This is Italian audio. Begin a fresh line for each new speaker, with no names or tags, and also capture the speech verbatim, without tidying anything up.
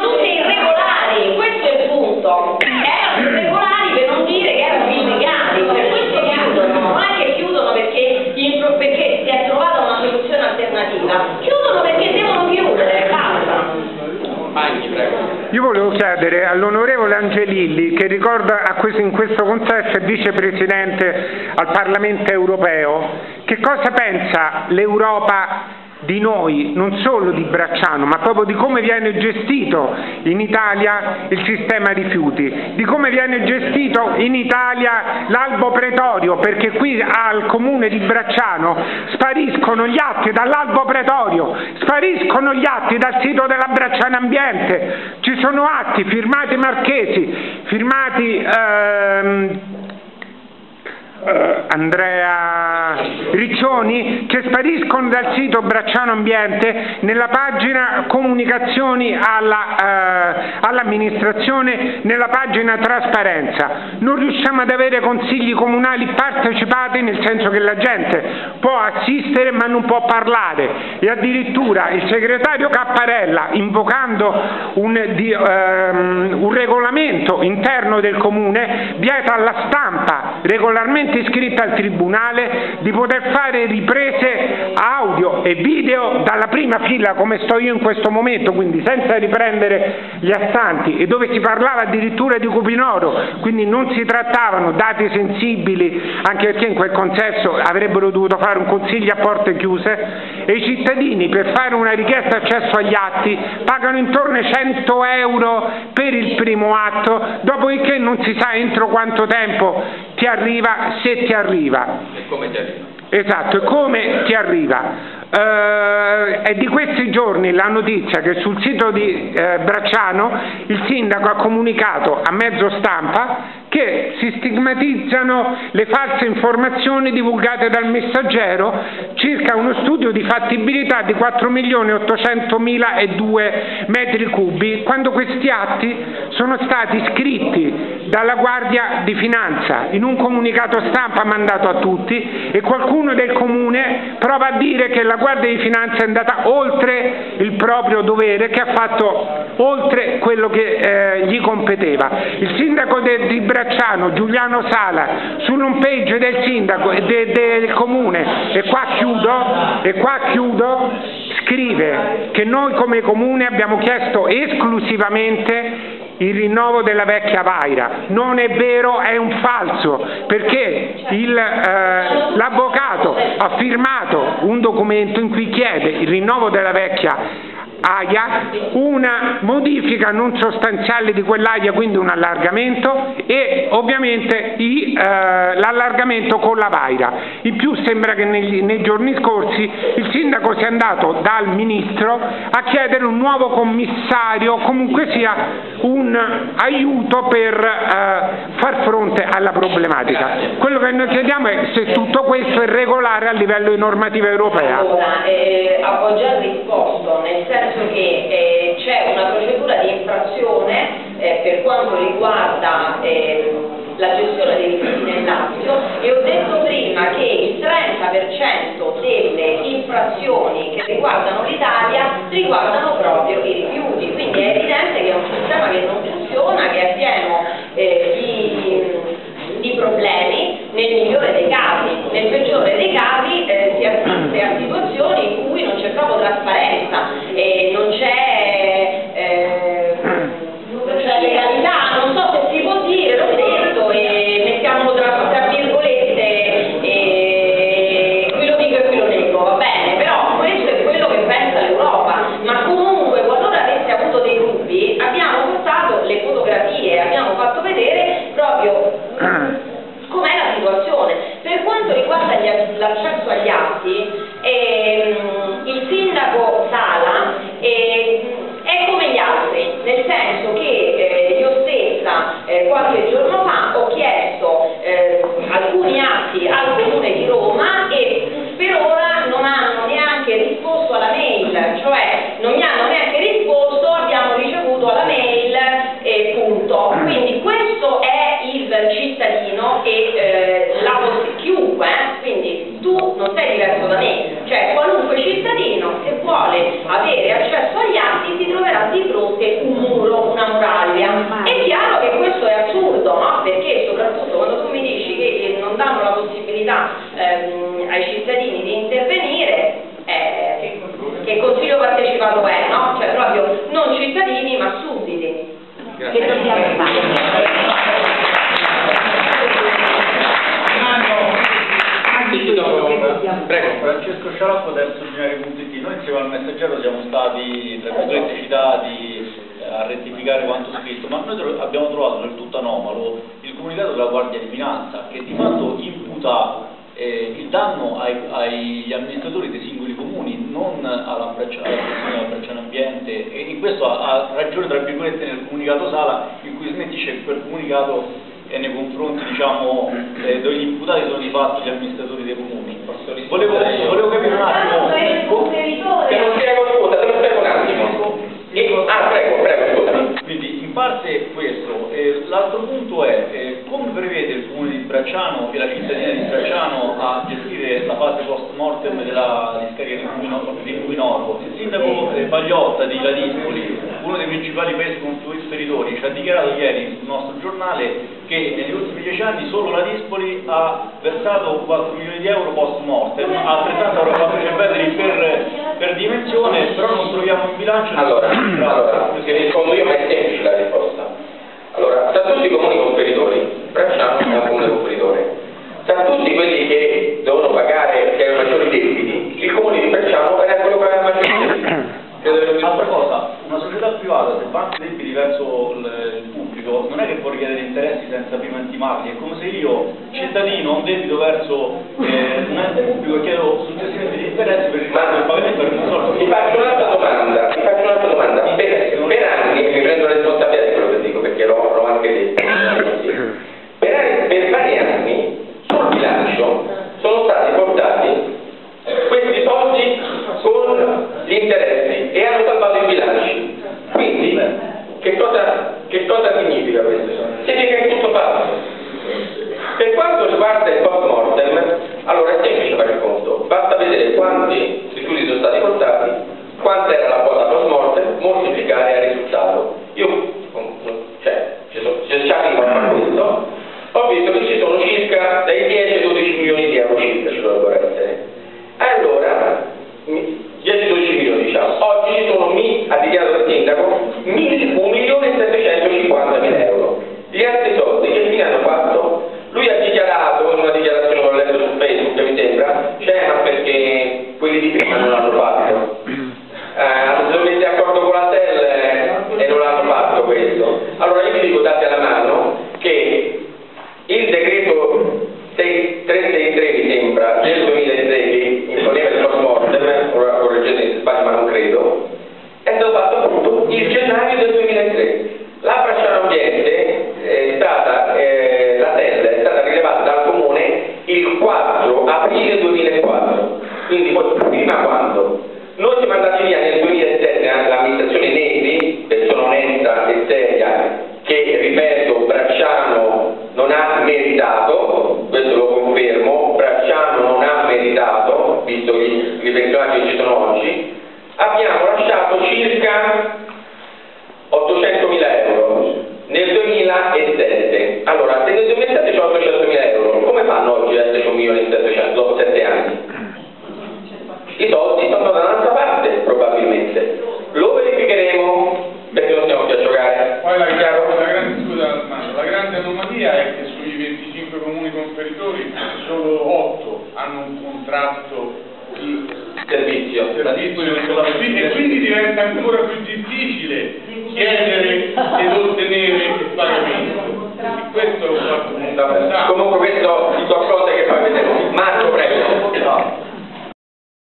tutte irregolari, questo è il punto. Erano irregolari per non dire che erano illegali, per questo chiudono, non è che chiudono perché, perché si è trovata una soluzione alternativa, chiudono perché devono chiudere, basta.
Io volevo chiedere all'onorevole Angelilli, che ricorda a questo, in questo contesto è vicepresidente al Parlamento europeo, che cosa pensa l'Europa di noi, non solo di Bracciano, ma proprio di come viene gestito in Italia il sistema rifiuti, di come viene gestito in Italia l'albo pretorio, perché qui al comune di Bracciano spariscono gli atti dall'albo pretorio, spariscono gli atti dal sito della Bracciano Ambiente, ci sono atti firmati marchesi, firmati ehm, Uh, Andrea Riccioni, che spariscono dal sito Bracciano Ambiente nella pagina comunicazioni alla, uh, all'amministrazione, nella pagina trasparenza. Non riusciamo ad avere consigli comunali partecipati, nel senso che la gente può assistere ma non può parlare, e addirittura il segretario Capparella, invocando un, di, um, un regolamento interno del comune, vieta alla stampa regolarmente iscritta al tribunale di poter fare riprese audio e video dalla prima fila, come sto io in questo momento, quindi senza riprendere gli astanti, e dove si parlava addirittura di cupinoro, quindi non si trattavano dati sensibili, anche perché in quel consesso avrebbero dovuto fare un consiglio a porte chiuse, e i cittadini per fare una richiesta accesso agli atti pagano intorno ai cento euro per il primo atto, dopodiché non si sa entro quanto tempo ti arriva, se ti arriva.
E come ti arriva?
Esatto, e come ti arriva. Uh, è di questi giorni la notizia che sul sito di uh, Bracciano il sindaco ha comunicato a mezzo stampa che si stigmatizzano le false informazioni divulgate dal Messaggero circa uno studio di fattibilità di quattro milioni ottocentomila e due metri cubi, quando questi atti sono stati scritti dalla Guardia di Finanza in un comunicato stampa mandato a tutti, e qualcuno del comune prova a dire che la Guardia di Finanza è andata oltre il proprio dovere, che ha fatto oltre quello che eh, gli competeva. Il sindaco de, di Bracciano, Giuliano Sala, sull'home page del sindaco e de, del comune, e qua chiudo, e qua chiudo, scrive che noi come comune abbiamo chiesto esclusivamente il rinnovo della vecchia Vaira. Non è vero, è un falso, perché il, eh, l'avvocato ha firmato un documento in cui chiede il rinnovo della vecchia A I A, una modifica non sostanziale di quell'A I A, quindi un allargamento, e ovviamente i, eh, l'allargamento con la Vaira. In più sembra che negli, nei giorni scorsi il sindaco sia andato dal ministro a chiedere un nuovo commissario, comunque sia un aiuto per eh, far fronte alla problematica. Quello che noi chiediamo è se tutto questo è regolare a livello di normativa europea.
Allora, eh, ho già risposto, nel senso che eh, c'è una procedura di infrazione eh, per quanto riguarda eh, la gestione dei rifiuti nel Lazio, e ho detto prima che il trenta per cento delle infrazioni che riguardano l'Italia riguardano proprio i rifiuti, quindi è evidente che è un sistema che non funziona, che è pieno eh, di, di problemi, nel migliore dei casi. Nel peggiore dei casi eh, si assiste a situazioni in cui non c'è proprio trasparenza e non c'è eh, non c'è legalità, non so se si può dire, l'ho detto, e mettiamo tra, tra virgolette, e qui lo dico e qui lo nego, va bene, però questo è quello che pensa l'Europa, ma
ma noi abbiamo trovato del tutto anomalo il comunicato della Guardia di Finanza che di fatto imputa eh, il danno ai, agli amministratori dei singoli comuni, non alla Bracciano Ambiente, e in questo ha, ha ragione tra virgolette nel comunicato Sala, in cui smentisce che quel comunicato è nei confronti, diciamo, eh, dove gli imputati sono di fatto gli amministratori dei comuni. Volevo, volevo capire un attimo
che non si scusa, te lo spiego un attimo. E, ah, prego, prego, scusami.
Quindi in parte questo, eh, l'altro punto è eh, come prevede il comune di Bracciano e la cittadina di Bracciano a gestire la fase post mortem della discarica di Cuminoro. Il sindaco eh, Pagliotta di Ladispoli, uno dei principali paesi conferitori, ci ha dichiarato ieri sul nostro giornale che negli ultimi dieci anni solo Ladispoli ha versato quattro milioni di euro post mortem, altrettanto avrà fatto cervelli per, per dimensione, però non troviamo in bilancio.
Allora, allora, se rispondo io, ma è semplice la risposta. Allora, tra tutti i comuni conferitori, Bracciano è un comune conferitore. Tra tutti quelli che devono pagare, che hanno maggiori debiti, il comune di Bracciano era quello che aveva maggiori debiti.
Altra cosa, una società privata se va anche debiti verso il, il pubblico non è che può richiedere interessi senza prima intimarli, è come se io, cittadino, ho un debito verso eh, un ente pubblico e chiedo successivamente gli interessi per ricevere il pagamento per un soldo.
Ti faccio un'altra domanda, ti faccio un'altra domanda. Per, per anni, mi prendo la responsabilità di quello che dico perché l'ho, l'ho anche detto, per, anni, per vari anni sul bilancio sono stati portati questi soldi con gli interessi e hanno salvato i bilanci. Quindi che cosa, che cosa significa questo? Significa che è tutto falso. Per quanto riguarda il post mortem, allora è semplice fare il conto, basta vedere quanti rifiuti sono stati portati, quanta era la quota post mortem, moltiplicare il risultato. Io, cioè, ci sono, ci arrivo a fare questo, ho visto che ci sono circa dai dieci ai dodici milioni di euro circa, ci dovrebbero essere. Allora, dieci dodici milioni diciamo, oggi ci sono, mi, ha dichiarato il sindaco, un milione e settecentocinquantamila euro. Gli altri soldi che fine hanno fatto? Lui ha dichiarato, in una dichiarazione che ho letto su Facebook mi sembra, cioè ma perché quelli di prima non l'hanno fatto. Eh, sono messi d'accordo con la T E L e non l'hanno fatto questo. Allora io vi dico date alla mano che il decreto trecentosessantatré mi sembra del duemilatré che imponeva il post mortem, ora correggetemi se sbaglio ma non credo, è stato fatto appunto il gennaio del duemilatré. La Bracciano Ambiente è stata, eh, la T E L è stata rilevata dal comune il quattro aprile duemilaquattro, quindi poi prima quando? Noi siamo andati via nel duemilasette, l'amministrazione Negri, persona onesta e seria, che ripeto Bracciano non ha meritato, questo lo confermo, Bracciano non ha meritato, visto i, i personaggi che ci sono oggi, abbiamo lasciato circa ottocentomila euro nel duemilasette. Allora, se nel duemilasette c'è ottocentomila euro, come fanno oggi a esserci un milione e settecento dopo sette anni? I soldi sono da un'altra parte, probabilmente. Lo verificheremo perché non stiamo più a giocare.
Poi la, la, grande, scusa, la grande anomalia è che sui venticinque comuni conferitori solo otto hanno un contratto di
servizio,
servizio e quindi diventa ancora più difficile chiedere ed ottenere il pagamento. Questo è un fatto.
Comunque questo di qualcosa